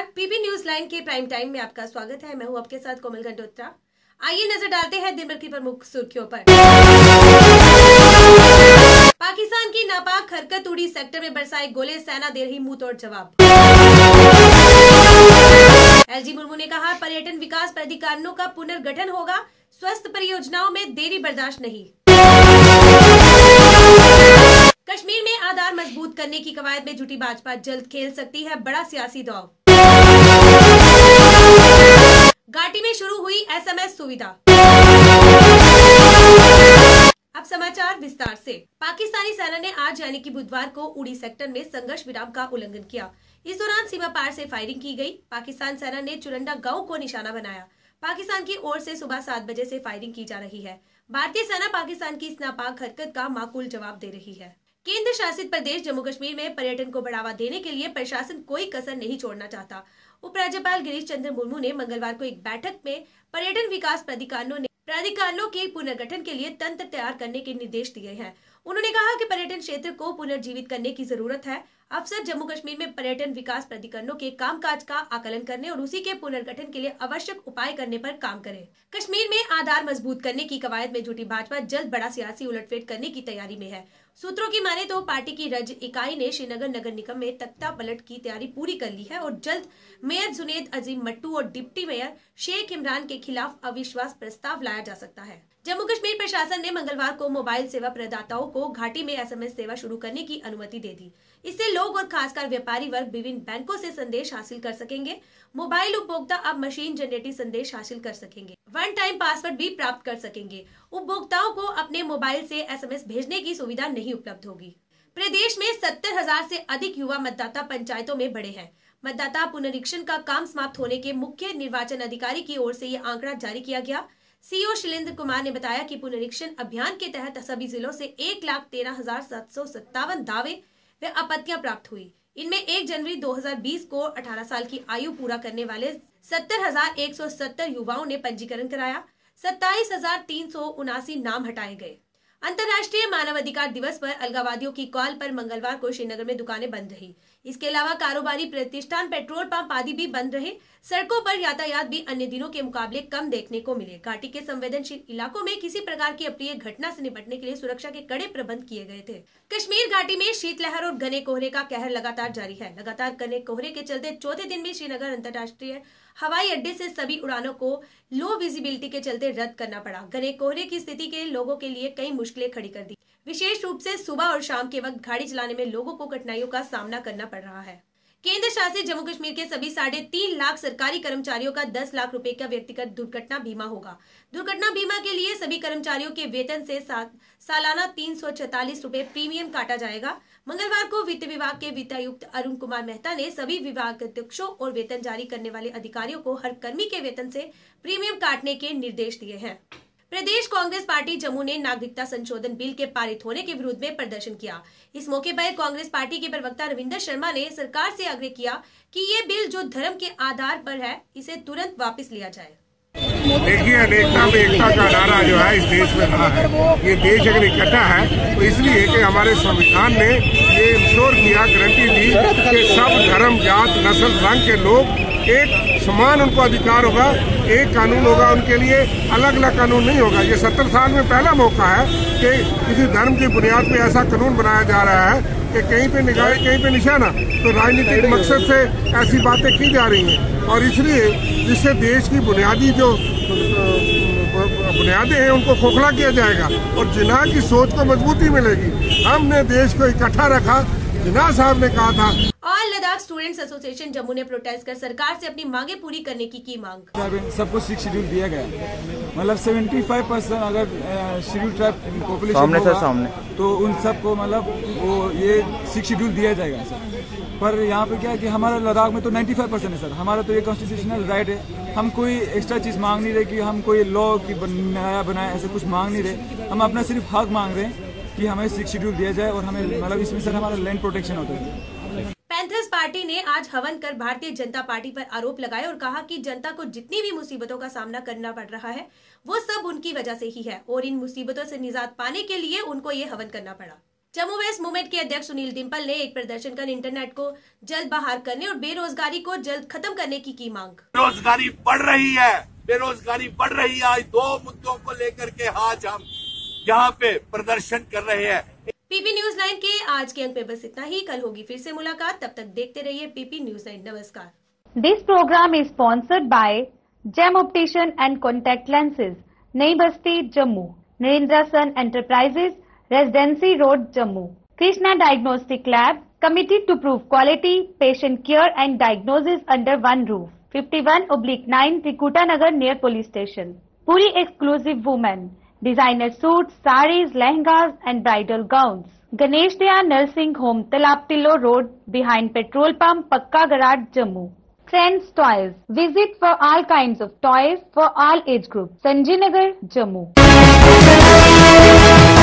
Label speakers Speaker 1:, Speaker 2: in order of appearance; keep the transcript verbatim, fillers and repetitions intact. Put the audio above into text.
Speaker 1: PB news line के prime time में आपका स्वागत है। मैं हूं आपके साथ कोमल गंडोत्रा। आइए नजर डालते हैं दिन भर की प्रमुख सुर्खियों पर। पाकिस्तान की नापाक हरकत उड़ी सेक्टर में बरसाए गोले, सेना दे रही मुंह तोड़ जवाब। एलजी मुर्मू ने कहा पर्यटन विकास प्राधिकरणों का पुनर्गठन होगा, स्वस्थ परियोजनाओं में देरी बर्दाश्त नहीं। कश्मीर में आधार मजबूत करने की कवायद में जुटी भाजपा, जल्द खेल सकती है बड़ा सियासी दौर। घाटी में शुरू हुई एसएमएस सुविधा। अब समाचार विस्तार से। पाकिस्तानी सेना ने आज यानी कि बुधवार को उड़ी सेक्टर में संघर्ष विराम का उल्लंघन किया। इस दौरान सीमा पार से फायरिंग की गई। पाकिस्तान सेना ने चुरंडा गांव को निशाना बनाया। पाकिस्तान की ओर से सुबह सात बजे से फायरिंग की जा रही है। भारतीय सेना पाकिस्तान की इस नापाक हरकत का माकूल जवाब दे रही है। केंद्र शासित प्रदेश जम्मू कश्मीर में पर्यटन को बढ़ावा देने के लिए प्रशासन कोई कसर नहीं छोड़ना चाहता। उपराज्यपाल गिरीश चंद्र मुर्मू ने मंगलवार को एक बैठक में पर्यटन विकास प्राधिकरणों ने प्राधिकरणों के पुनर्गठन के लिए तंत्र तैयार करने के निर्देश दिए हैं। उन्होंने कहा कि पर्यटन क्षेत्र को पुनर्जीवित करने की जरूरत है। अफसर जम्मू कश्मीर में पर्यटन विकास प्राधिकरणों के कामकाज का आकलन करने और उसी के पुनर्गठन के लिए आवश्यक उपाय करने पर काम करें। कश्मीर में आधार मजबूत करने की कवायद में जुटी भाजपा जल्द बड़ा सियासी उलटफेर करने की तैयारी में है। सूत्रों की माने तो पार्टी की राज्य इकाई ने श्रीनगर नगर निगम में तख्ता पलट की तैयारी पूरी कर ली है और जल्द मेयर जुनेद अजीम मट्टू और डिप्टी मेयर शेख इमरान के खिलाफ अविश्वास प्रस्ताव लाया जा सकता है। जम्मू कश्मीर प्रशासन ने मंगलवार को मोबाइल सेवा प्रदाताओं को घाटी में एसएमएस सेवा शुरू करने की अनुमति दे दी। इससे लोग और खासकर व्यापारी वर्ग विभिन्न बैंकों से संदेश हासिल कर सकेंगे। मोबाइल उपभोक्ता अब मशीन जनरेटेड संदेश हासिल कर सकेंगे। वन टाइम पासवर्ड भी प्राप्त कर सकेंगे। उपभोक्ताओं को अपने मोबाइल से एसएमएस भेजने की सुविधा नहीं उपलब्ध होगी। प्रदेश में सत्तर हजार से अधिक युवा मतदाता पंचायतों में बढ़े हैं। मतदाता पुनरीक्षण का काम समाप्त होने के मुख्य निर्वाचन अधिकारी की ओर से ये आंकड़ा जारी किया गया। सीईओ शैलेंद्र कुमार ने बताया कि पुनरीक्षण अभियान के तहत सभी जिलों से एक लाख तेरह हजार सात सौ सत्तावन दावे व आपत्तियां प्राप्त हुई। इनमें एक जनवरी दो हजार बीस को अठारह साल की आयु पूरा करने वाले सत्तर हजार एक सौ सत्तर युवाओं ने पंजीकरण कराया। सत्ताईस हजार तीन सौ उनासी नाम हटाए गए। अंतर्राष्ट्रीय मानवाधिकार दिवस पर अलगाववादियों की कॉल पर मंगलवार को श्रीनगर में दुकानें बंद रही। इसके अलावा कारोबारी प्रतिष्ठान, पेट्रोल पंप आदि भी बंद रहे। सड़कों पर यातायात भी अन्य दिनों के मुकाबले कम देखने को मिले। घाटी के संवेदनशील इलाकों में किसी प्रकार की अप्रिय घटना से निपटने के लिए सुरक्षा के कड़े प्रबंध किए गए थे। कश्मीर घाटी में शीतलहर और घने कोहरे का कहर लगातार जारी है। लगातार घने कोहरे के चलते चौथे दिन भी श्रीनगर अंतर्राष्ट्रीय हवाई अड्डे से सभी उड़ानों को लो विजिबिलिटी के चलते रद्द करना पड़ा। घने कोहरे की स्थिति के लोगों के लिए कई मुश्किलें खड़ी कर दी। विशेष रूप से सुबह और शाम के वक्त गाड़ी चलाने में लोगों को कठिनाइयों का सामना करना पड़ रहा है। केंद्र शासित जम्मू कश्मीर के सभी साढ़े तीन लाख सरकारी कर्मचारियों का दस लाख रुपए का व्यक्तिगत दुर्घटना बीमा होगा। दुर्घटना बीमा के लिए सभी कर्मचारियों के वेतन से सालाना तीन सौ छतालीस रुपए प्रीमियम काटा जाएगा। मंगलवार को वित्त विभाग के वित्तायुक्त अरुण कुमार मेहता ने सभी विभागाध्यक्षों और वेतन जारी करने वाले अधिकारियों को हर कर्मी के वेतन से प्रीमियम काटने के निर्देश दिए हैं। प्रदेश कांग्रेस पार्टी जम्मू ने नागरिकता संशोधन बिल के पारित होने के विरोध में प्रदर्शन किया। इस मौके पर कांग्रेस पार्टी के प्रवक्ता रविंदर शर्मा ने सरकार से आग्रह किया कि ये बिल जो धर्म के आधार पर है, इसे तुरंत वापस लिया जाए।
Speaker 2: देखिए, अनेकता में एकता का नारा जो है इस देश में रहा है। ये देश अगर इकट्ठा है तो इसलिए कि हमारे संविधान ने ये इंश्योर किया, गारंटी दी कि सब धर्म, जात, नस्ल, रंग के लोग एक समान उनको अधिकार होगा, एक कानून होगा उनके लिए, अलग अलग कानून नहीं होगा। ये सत्तर साल में पहला मौका है कि किसी धर्म की बुनियाद पे ऐसा कानून बनाया जा रहा है कि कहीं पे निगाह कहीं पे निशाना। तो राजनीतिक मकसद से ऐसी बातें की जा रही हैं और इसलिए जिससे देश की बुनियादी जो बुनियादें हैं उनको खोखला किया जाएगा और जिन्ना की सोच को मजबूती मिलेगी। हमने देश को इकट्ठा रखा। जिन्ना साहब ने कहा था।
Speaker 1: All Ladakh students association Jammu ने प्रोटेस्ट कर सरकार से अपनी मांगे पूरी करने की की मांग।
Speaker 3: सबको सिक्स शेड्यूल दिया गया, मतलब पचहत्तर परसेंट अगर शेड्यूल ट्राइब पॉपुलेशन सामने होगा, सामने तो उन सबको मतलब वो ये सिक्स शेड्यूल दिया जाएगा सर। पर यहाँ पे क्या है कि हमारा लद्दाख में तो पचानवे परसेंट है सर। हमारा तो ये कॉन्स्टिट्यूशनल राइट है। हम कोई एक्स्ट्रा चीज मांग नहीं रहे कि हम कोई लॉ की नया बनाए, ऐसे कुछ मांग नहीं रहे। हम अपना सिर्फ हक मांग रहे हैं कि हमें सिक्स शेड्यूल दिया जाए और हमें मतलब इसमें सर हमारा लैंड प्रोटेक्शन होता है।
Speaker 1: पैंथर्स पार्टी ने आज हवन कर भारतीय जनता पार्टी पर आरोप लगाए और कहा कि जनता को जितनी भी मुसीबतों का सामना करना पड़ रहा है वो सब उनकी वजह से ही है और इन मुसीबतों से निजात पाने के लिए उनको ये हवन करना पड़ा। जम्मू वेस्ट मूवमेंट के अध्यक्ष सुनील डिम्पल ने एक प्रदर्शन कर इंटरनेट को जल्द बहाल करने और बेरोजगारी को जल्द खत्म करने की की मांग।
Speaker 4: बेरोजगारी बढ़ रही है, बेरोजगारी बढ़ रही है। आज दो मुद्दों को लेकर के आज हम यहाँ पे प्रदर्शन कर रहे हैं।
Speaker 1: पीपी न्यूज नाइन के आज के अंक में बस इतना ही। कल होगी फिर से मुलाकात, तब तक देखते रहिए पीपी न्यूज नाइन। नमस्कार।
Speaker 5: This programme is sponsored by Gem optician and contact lenses, Nai Basti, Jammu. Narendra son enterprises, residency road, Jammu. Krishna diagnostic lab, committed to prove quality, patient care and diagnosis under one roof. fifty-one oblique nine Trikuta Nagar near police station. Puri exclusive women, designer suits, saris, lehengas and bridal gowns. Ganesh Daya Nursing Home, Talab Tillo Road, behind petrol pump, Pakka Garage, Jammu. Friends Toys, visit for all kinds of toys for all age groups. Sanjay Nagar, Jammu.